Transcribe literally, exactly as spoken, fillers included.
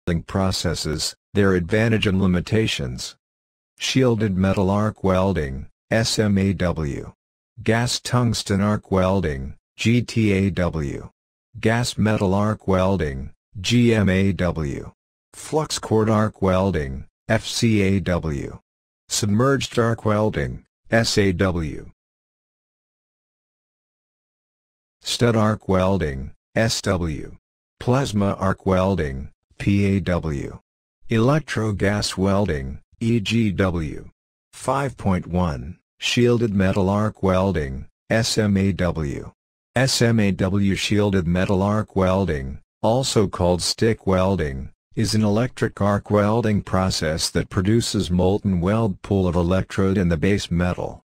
welding processes, their advantage and limitations. Shielded metal arc welding, S M A W. Gas tungsten arc welding, G T A W. Gas metal arc welding, G M A W. Flux cord arc welding, F C A W. Submerged arc welding, S A W. Stud arc welding, S W. Plasma arc welding, P A W. Electro-gas welding, E G W. five point one, Shielded metal arc welding, S M A W. S M A W shielded metal arc welding, also called stick welding, is an electric arc welding process that produces molten weld pool of electrode in the base metal.